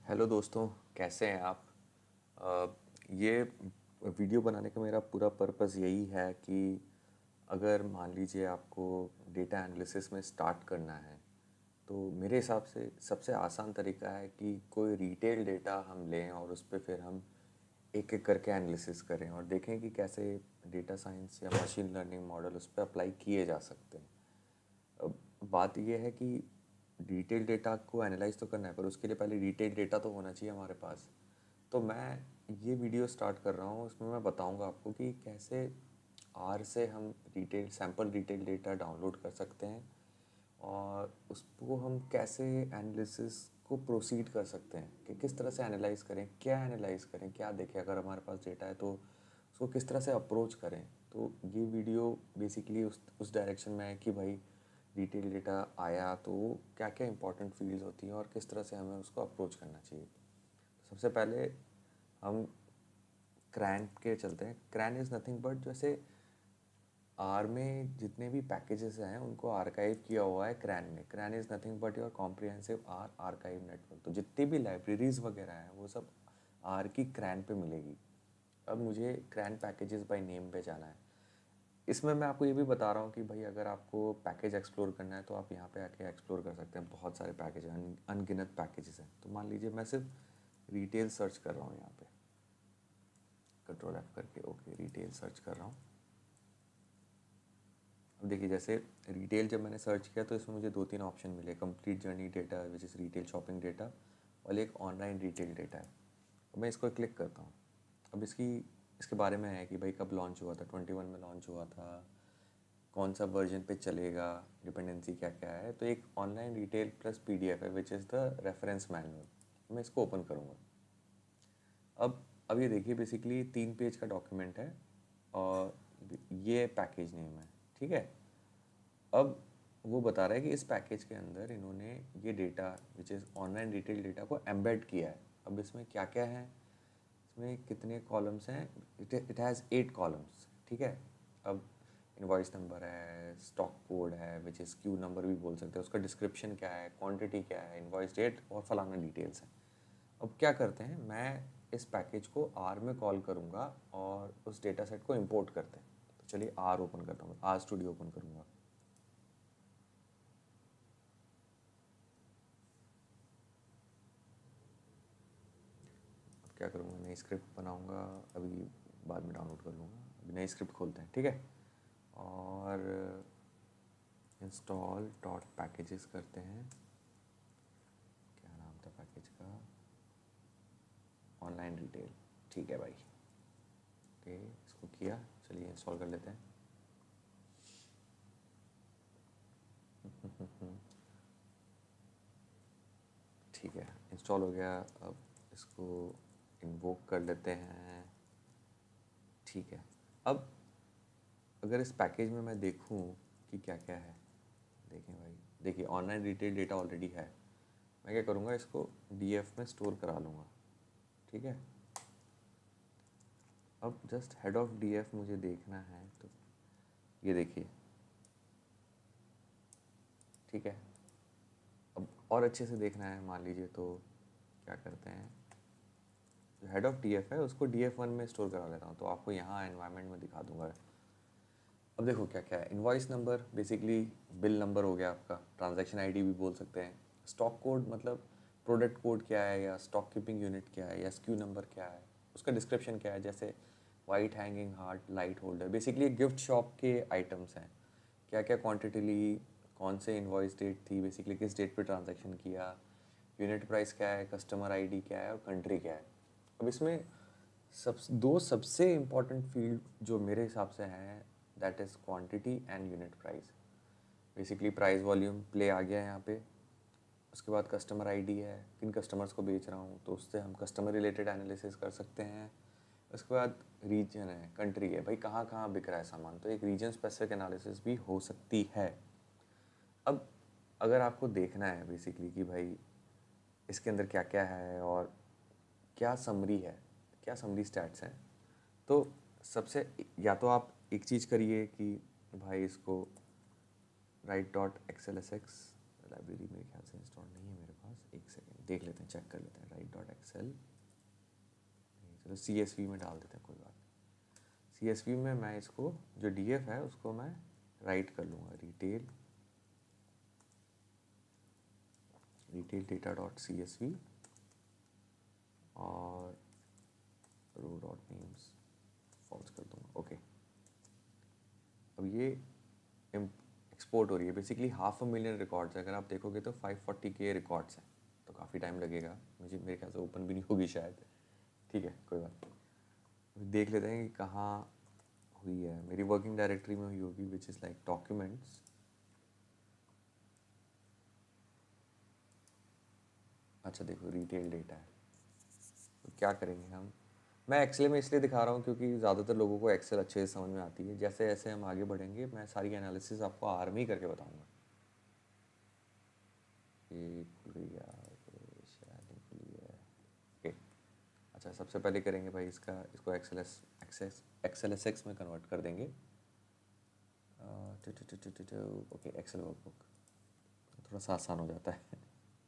Hello दोस्तों, कैसे हैं आप। अ, ये वीडियो बनाने का मेरा पूरा पर्पस यही है कि अगर मान लीजिए आपको डेटा एनालिसिस में स्टार्ट करना है तो मेरे हिसाब से सबसे आसान तरीका है कि कोई डिटेल डेटा हम लें और उस पे फिर हम एक एक करके एनालिसिस करें और देखें कि कैसे डेटा साइंस या मशीन लर्निंग मॉडल उस पर अप्लाई किए जा सकते हैं। अब बात यह है कि डिटेल डेटा को एनालाइज तो करना है, पर उसके लिए पहले डिटेल डेटा तो होना चाहिए हमारे पास। तो मैं ये वीडियो स्टार्ट कर रहा हूँ, उसमें मैं बताऊँगा आपको कि कैसे आर से हम retail sample retail data download कर सकते हैं और उसको हम कैसे एनालिसिस को प्रोसीड कर सकते हैं कि किस तरह से एनालाइज करें, क्या एनालाइज करें, क्या देखें। अगर हमारे पास डेटा है तो उसको किस तरह से अप्रोच करें। तो ये वीडियो बेसिकली उस डायरेक्शन में है कि भाई डिटेल डेटा आया तो क्या क्या इंपॉर्टेंट फील्ड्स होती हैं और किस तरह से हमें उसको अप्रोच करना चाहिए। सबसे पहले हम क्रैन के चलते हैं। क्रैन इज़ नथिंग बट जैसे आर में जितने भी पैकेजेस हैं उनको आर्काइव किया हुआ है क्रैन में। CRAN is nothing but your comprehensive R archive network. तो जितनी भी लाइब्रेरीज़ वगैरह हैं वो सब आर की क्रैन पे मिलेगी। अब मुझे क्रैन पैकेजेस बाय नेम पे जाना है। इसमें मैं आपको ये भी बता रहा हूँ कि भाई अगर आपको पैकेज एक्सप्लोर करना है तो आप यहाँ पे आके एक्सप्लोर कर सकते हैं। बहुत सारे पैकेज हैं, अनगिनत पैकेजेस हैं। तो मान लीजिए मैं सिर्फ रिटेल सर्च कर रहा हूँ यहाँ पे, कंट्रोल एफ करके ओके रिटेल सर्च कर रहा हूँ। अब देखिए जैसे रिटेल जब मैंने सर्च किया तो इसमें मुझे 2-3 ऑप्शन मिले। Complete journey data which is retail shopping data, और एक ऑनलाइन रिटेल डेटा है। अब मैं इसको क्लिक करता हूँ। अब इसके बारे में है कि भाई कब लॉन्च हुआ था, 21 में लॉन्च हुआ था, कौन सा वर्जन पे चलेगा, डिपेंडेंसी क्या क्या है। तो एक ऑनलाइन रिटेल प्लस पीडीएफ है which is the reference manual. मैं इसको ओपन करूँगा। अब ये देखिए बेसिकली 3 पेज का डॉक्यूमेंट है और ये पैकेज नेम है, ठीक है। अब वो बता रहा है कि इस पैकेज के अंदर इन्होंने ये data which is online retail data को एम्बेड किया है। अब इसमें क्या क्या है, इसमें कितने कॉलम्स हैं। इट हैज़ 8 कॉलम्स, ठीक है। अब इनवॉइस नंबर है, स्टॉक कोड है विच इज़ क्यू नंबर भी बोल सकते हैं, उसका डिस्क्रिप्शन क्या है, क्वांटिटी क्या है, इनवॉइस डेट और फलाना डिटेल्स हैं। अब क्या करते हैं, मैं इस पैकेज को आर में कॉल करूँगा और उस डेटा सेट को इंपोर्ट करते हैं। तो चलिए आर ओपन करता हूँ, आर स्टूडियो ओपन करूँगा। क्या करूँगा, नई स्क्रिप्ट बनाऊँगा, अभी बाद में डाउनलोड कर लूँगा। अभी नई स्क्रिप्ट खोलते हैं, ठीक है। और इंस्टॉल डॉट पैकेजेस करते हैं। क्या नाम था पैकेज का, ऑनलाइन रिटेल, ठीक है भाई। ओके इसको किया, चलिए इंस्टॉल कर लेते हैं। ठीक है इंस्टॉल हो गया। अब इसको इन्वोक कर लेते हैं, ठीक है। अब अगर इस पैकेज में मैं देखूं कि क्या क्या है, देखें भाई, देखिए ऑनलाइन रिटेल डेटा ऑलरेडी है। मैं क्या करूँगा, इसको डीएफ में स्टोर करा लूँगा, ठीक है। अब जस्ट हेड ऑफ डीएफ मुझे देखना है तो ये देखिए, ठीक है। अब और अच्छे से देखना है मान लीजिए तो क्या करते हैं, जो हेड ऑफ डीएफ है उसको डीएफ1 में स्टोर करा लेता हूँ। तो आपको यहाँ एनवायरनमेंट में दिखा दूँगा। अब देखो क्या क्या है, invoice number basically bill number हो गया आपका, ट्रांजैक्शन आईडी भी बोल सकते हैं। स्टॉक कोड मतलब प्रोडक्ट कोड क्या है, या स्टॉक कीपिंग यूनिट क्या है, या SKU नंबर क्या है, उसका डिस्क्रिप्शन क्या है। जैसे white hanging heart light holder, basically gift shop के आइटम्स हैं। क्या क्या क्वान्टिटी ली, कौन से इन्वॉइस डेट थी, बेसिकली किस डेट पे ट्रांजैक्शन किया, यूनिट प्राइस क्या है, कस्टमर आईडी क्या है और कंट्री क्या है। अब इसमें दो सबसे इम्पॉर्टेंट फील्ड जो मेरे हिसाब से हैं, that is quantity and unit price. Basically price volume play आ गया यहाँ पे। उसके बाद कस्टमर आईडी है, किन कस्टमर्स को बेच रहा हूँ, तो उससे हम कस्टमर रिलेटेड एनालिसिस कर सकते हैं। उसके बाद रीजन है, कंट्री है, भाई कहाँ कहाँ बिक रहा है सामान, तो एक रीजन स्पेसिफिक एनालिसिस भी हो सकती है। अब अगर आपको देखना है बेसिकली कि भाई इसके अंदर क्या क्या है और क्या समरी है, क्या समरी स्टैट्स हैं, तो सबसे या तो आप एक चीज़ करिए कि भाई इसको राइट डॉट एक्सएलएसएक्स लाइब्रेरी मेरे ख्याल से इंस्टॉल नहीं है मेरे पास, एक सेकेंड देख लेते हैं, चेक कर लेते हैं। राइट डॉट एक्सेल, चलो CSV में डाल देते हैं, कोई बात नहीं। CSV में मैं इसको जो DF है उसको मैं राइट कर लूँगा, रिटेल डेटा डॉट CSV और रो डॉट नेम्स फॉल्स कर दूँगा। ओके, अब ये एक्सपोर्ट हो रही है। बेसिकली 500,000 रिकॉर्ड्स है, अगर आप देखोगे तो 540K रिकॉर्ड्स हैं, तो काफ़ी टाइम लगेगा, मेरे ख्याल से ओपन भी नहीं होगी शायद। ठीक है, कोई बात नहीं, अभी देख लेते हैं कि कहाँ हुई है। मेरी वर्किंग डायरेक्टरी में हुई होगी, विच इज़ लाइक डॉक्यूमेंट्स। अच्छा देखो, रिटेल डेटा है, तो क्या करेंगे हम। मैं एक्सेल में इसलिए दिखा रहा हूँ क्योंकि ज़्यादातर लोगों को एक्सेल अच्छे से समझ में आती है। जैसे जैसे हम आगे बढ़ेंगे मैं सारी एनालिसिस आपको आर में ही करके बताऊँगा। ये खुल गई यार, ये शायद नहीं खुली है। ओके, अच्छा सबसे पहले करेंगे भाई इसको XLSX में कन्वर्ट कर देंगे। ओके, एक्सेल वर्कबुक थोड़ा सा आसान हो जाता है।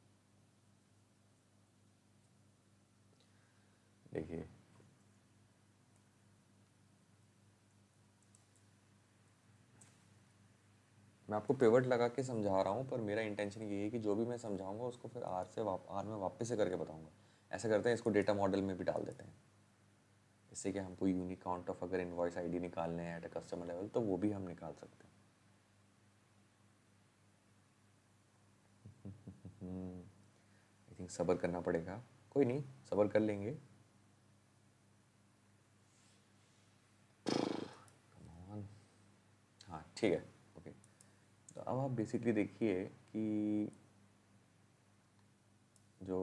देखिए, मैं आपको पिवट लगा के समझा रहा हूँ, पर मेरा इंटेंशन ये है कि जो भी मैं समझाऊंगा उसको फिर आर में वापस से करके बताऊंगा। ऐसा करते हैं, इसको डेटा मॉडल में भी डाल देते हैं, इससे कि हमको यूनिक काउंट ऑफ अगर इनवॉइस आईडी निकालने हैं एट अ कस्टमर लेवल तो वो भी हम निकाल सकते हैं। आई थिंक सब्र करना पड़ेगा, कोई नहीं, सब्र कर लेंगे। हाँ ठीक है, ओके। तो अब आप बेसिकली देखिए कि जो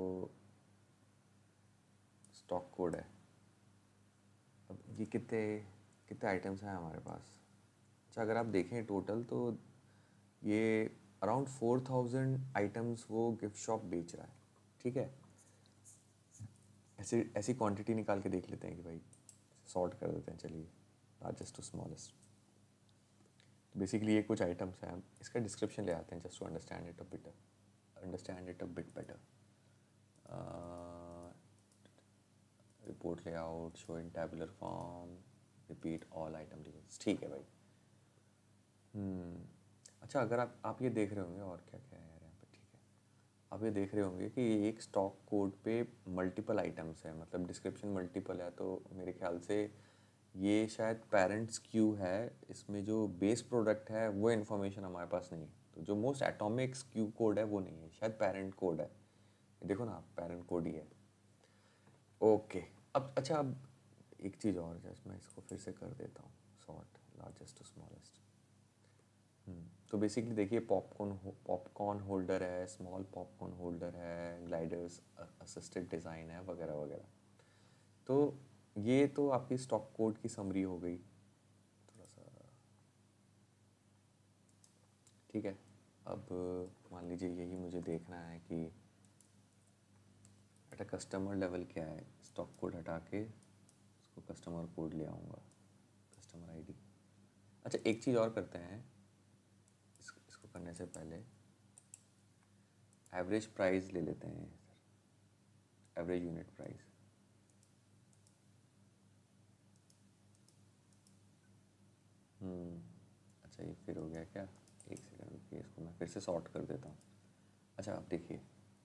स्टॉक कोड है, अब ये कितने कितने आइटम्स हैं हमारे पास। अच्छा, अगर आप देखें टोटल तो ये अराउंड 4,000 आइटम्स वो गिफ्ट शॉप बेच रहा है। ठीक है, ऐसी ऐसी क्वांटिटी निकाल के देख लेते हैं कि भाई सॉर्ट कर देते हैं। चलिए, लार्जेस्ट टू स्मॉलेस्ट। बेसिकली ये कुछ आइटम्स हैं, इसका डिस्क्रिप्शन ले आते हैं just to understand it a bit better. Report layout, show in tabular form, repeat all item levels. ठीक है भाई। अच्छा, अगर आप ये देख रहे होंगे, और क्या क्या है यार यहाँ पे। ठीक है, आप ये देख रहे होंगे कि एक स्टॉक कोड पे मल्टीपल आइटम्स है, मतलब डिस्क्रिप्शन मल्टीपल है, तो मेरे ख्याल से ये शायद पेरेंट्स क्यू है। इसमें जो बेस प्रोडक्ट है वो इन्फॉर्मेशन हमारे पास नहीं है, तो जो मोस्ट एटॉमिक क्यू कोड है वो नहीं है, शायद पेरेंट कोड है। देखो ना आप, पेरेंट कोड ही है। ओके, अब अच्छा, अब एक चीज़ और, जस्ट मैं इसको फिर से कर देता हूँ सॉर्ट लार्जेस्ट टू स्मॉलेस्ट। तो बेसिकली देखिए, पॉपकॉर्न होल्डर है, स्मॉल पॉपकॉर्न होल्डर है, ग्लाइडर्स असिस्टेड डिज़ाइन है, वगैरह वगैरह। तो ये तो आपकी स्टॉक कोड की समरी हो गई थोड़ा सा। ठीक है, अब मान लीजिए यही मुझे देखना है कि एट अ कस्टमर लेवल क्या है। स्टॉक कोड हटा के उसको कस्टमर कोड ले आऊँगा, कस्टमर आईडी। अच्छा, एक चीज़ और करते हैं, इसको करने से पहले एवरेज प्राइस ले लेते हैं सर, एवरेज यूनिट प्राइस। अच्छा, ये फिर हो गया क्या, एक सेकंड रुकिए, इसको मैं फिर से सॉर्ट कर देता हूँ। अच्छा, आप देखिए,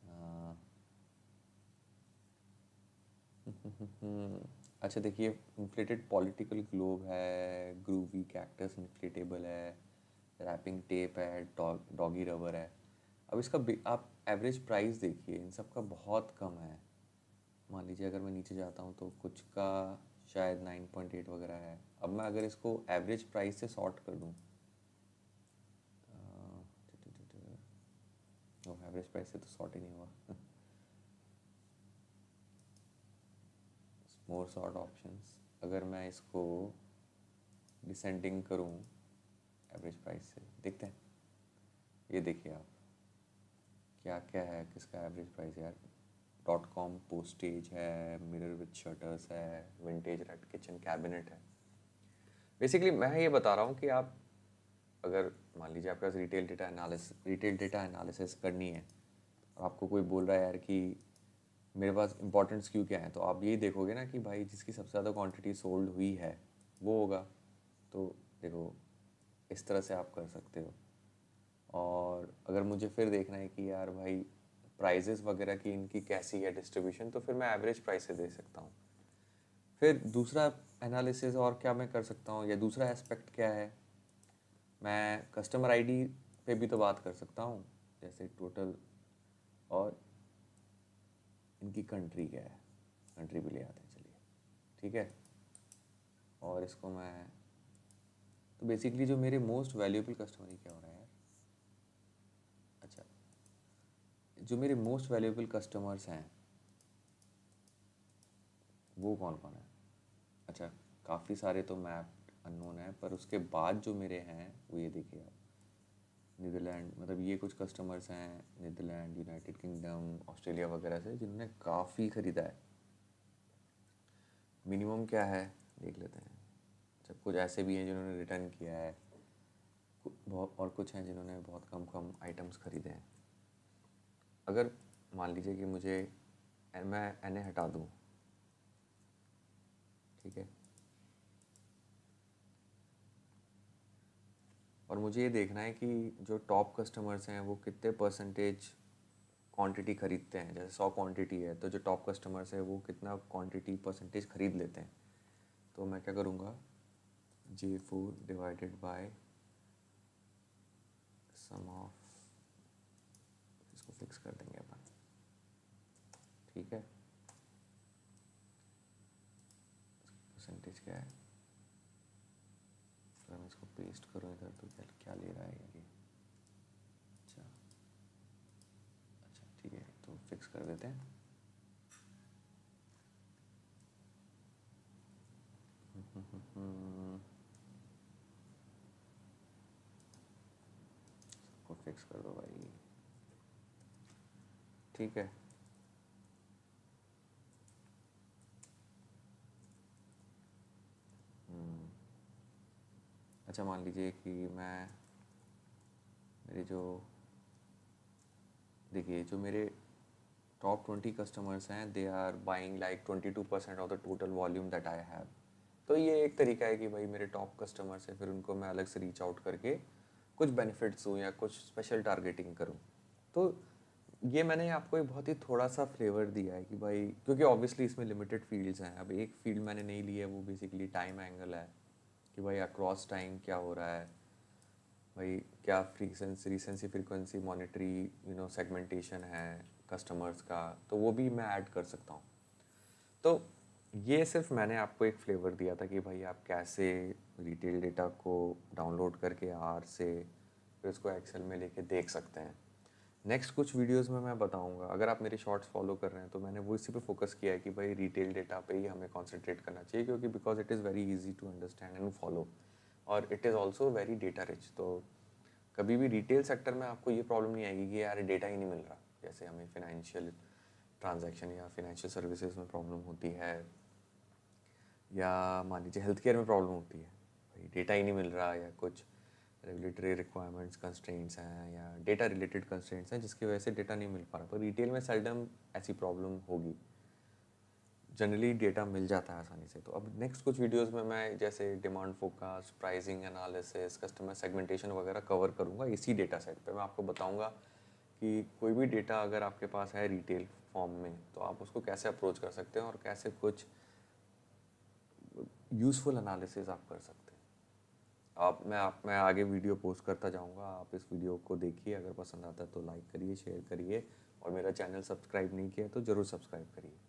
अच्छा देखिए, इन्फ्लेटेड पॉलिटिकल ग्लोब है, ग्रूवी कैक्टस इन्फ्लेटेबल है, रैपिंग टेप है, डॉगी रबर है। अब इसका आप एवरेज प्राइस देखिए, इन सब का बहुत कम है। मान लीजिए अगर मैं नीचे जाता हूँ तो कुछ का शायद 9.8 वगैरह है। अब मैं अगर इसको एवरेज प्राइस से सॉर्ट कर दूँ, एवरेज प्राइस से तो सॉर्ट ही नहीं हुआ। मोर सॉर्ट ऑप्शंस, अगर मैं इसको डिसेंडिंग करूँ एवरेज प्राइस से, देखते हैं। ये देखिए आप, क्या क्या है, किसका एवरेज प्राइस है यार। .com पोस्टेज है, मिरर विद शटर्स है, विंटेज रेड किचन कैबिनेट है। बेसिकली मैं ये बता रहा हूँ कि आप अगर मान लीजिए आपके पास रिटेल डेटा एनालिसिस करनी है और आपको कोई बोल रहा है यार कि मेरे पास इंपॉर्टेंट SKU क्या है, तो आप यही देखोगे ना कि भाई जिसकी सबसे ज़्यादा क्वांटिटी सोल्ड हुई है वो होगा। तो देखो, इस तरह से आप कर सकते हो। और अगर मुझे फिर देखना है कि यार भाई प्राइजेस वगैरह की इनकी कैसी है डिस्ट्रीब्यूशन, तो फिर मैं एवरेज प्राइस से दे सकता हूँ। फिर दूसरा एनालिसिस और क्या मैं कर सकता हूँ, या दूसरा एस्पेक्ट क्या है, मैं कस्टमर आईडी पे भी तो बात कर सकता हूँ, जैसे टोटल, और इनकी कंट्री क्या है, कंट्री भी ले आते हैं, चलिए ठीक है। और इसको मैं, तो बेसिकली जो मेरे मोस्ट वैल्यूएबल कस्टमर, ही क्या हो रहा है यार, अच्छा, जो मेरे मोस्ट वैल्यूएबल कस्टमर्स हैं वो कौन कौन है। अच्छा, काफ़ी सारे तो मैप अननोन है, पर उसके बाद जो मेरे हैं वो ये देखिए आप, नीदरलैंड, मतलब ये कुछ कस्टमर्स हैं नीदरलैंड, यूनाइटेड किंगडम, ऑस्ट्रेलिया वगैरह से, जिन्होंने काफ़ी ख़रीदा है। मिनिमम क्या है देख लेते हैं। अच्छा, कुछ ऐसे भी हैं जिन्होंने रिटर्न किया है, बहुत, और कुछ हैं जिन्होंने बहुत कम कम आइटम्स ख़रीदे हैं। अगर मान लीजिए कि मैं एनए हटा दूँ, ठीक है, और मुझे ये देखना है कि जो टॉप कस्टमर्स हैं वो कितने परसेंटेज क्वांटिटी खरीदते हैं। जैसे 100 क्वांटिटी है, तो जो टॉप कस्टमर्स है वो कितना क्वांटिटी परसेंटेज खरीद लेते हैं। तो मैं क्या करूँगा, J4 divided by sum of, इसको फिक्स कर देंगे अपन, ठीक है। परसेंटेज क्या है, तो मैं इसको पेस्ट करूँ इधर, तो क्या क्या ले रहा है ये, अच्छा अच्छा ठीक है, तो फिक्स कर देते हैं। सबको फिक्स कर दो भाई, ठीक है। अच्छा, मान लीजिए कि मेरे जो, देखिए जो मेरे टॉप 20 कस्टमर्स हैं, they are buying like 22% of the total volume that I have. तो ये एक तरीका है कि भाई मेरे टॉप कस्टमर्स हैं, फिर उनको मैं अलग से रीच आउट करके कुछ बेनिफिट्स दूँ या कुछ स्पेशल टारगेटिंग करूँ। तो ये मैंने आपको एक बहुत ही थोड़ा सा फ्लेवर दिया है कि भाई, क्योंकि ऑब्वियसली इसमें लिमिटेड फील्ड्स हैं। अब एक फील्ड मैंने नहीं ली है, वो बेसिकली टाइम एंगल है कि भाई अक्रॉस टाइम क्या हो रहा है, भाई क्या रिसेंसी फ्रीक्वेंसी मॉनिटरी सेगमेंटेशन है कस्टमर्स का, तो वो भी मैं ऐड कर सकता हूँ। तो ये सिर्फ मैंने आपको एक फ्लेवर दिया था कि भाई आप कैसे रिटेल डेटा को डाउनलोड करके आर से फिर उसको एक्सेल में लेके देख सकते हैं। नेक्स्ट कुछ वीडियोस में मैं बताऊंगा। अगर आप मेरे शॉर्ट्स फॉलो कर रहे हैं तो मैंने वो इसी पे फोकस किया है कि भाई रिटेल डेटा पे ही हमें कॉन्सेंट्रेट करना चाहिए, क्योंकि because it is very easy to understand and follow, और it is also very data rich. तो कभी भी रिटेल सेक्टर में आपको ये प्रॉब्लम नहीं आएगी कि यार डेटा ही नहीं मिल रहा, जैसे हमें फिनेंशियल ट्रांजैक्शन या फिनेंशियल सर्विसेज में प्रॉब्लम होती है, या मान लीजिए हेल्थ केयर में प्रॉब्लम होती है, भाई डेटा ही नहीं मिल रहा, या कुछ रेगुलेटरी रिक्वायरमेंट्स कंस्ट्रेंट्स हैं या डेटा रिलेटेड कंस्ट्रेंट्स हैं जिसकी वजह से डेटा नहीं मिल पा रहा। तो रिटेल में सेल्डम ऐसी प्रॉब्लम होगी, जनरली डेटा मिल जाता है आसानी से। तो अब नेक्स्ट कुछ वीडियोस में मैं जैसे demand forecast, pricing analysis, customer segmentation वगैरह कवर करूँगा इसी डेटा सेट पे। मैं आपको बताऊँगा कि कोई भी डेटा अगर आपके पास है रिटेल फॉर्म में, तो आप उसको कैसे अप्रोच कर सकते हैं और कैसे कुछ यूज़फुल एनालिसिस आप कर सकते हैं। मैं आगे वीडियो पोस्ट करता जाऊंगा, आप इस वीडियो को देखिए, अगर पसंद आता है तो लाइक करिए, शेयर करिए, और मेरा चैनल सब्सक्राइब नहीं किया तो ज़रूर सब्सक्राइब करिए।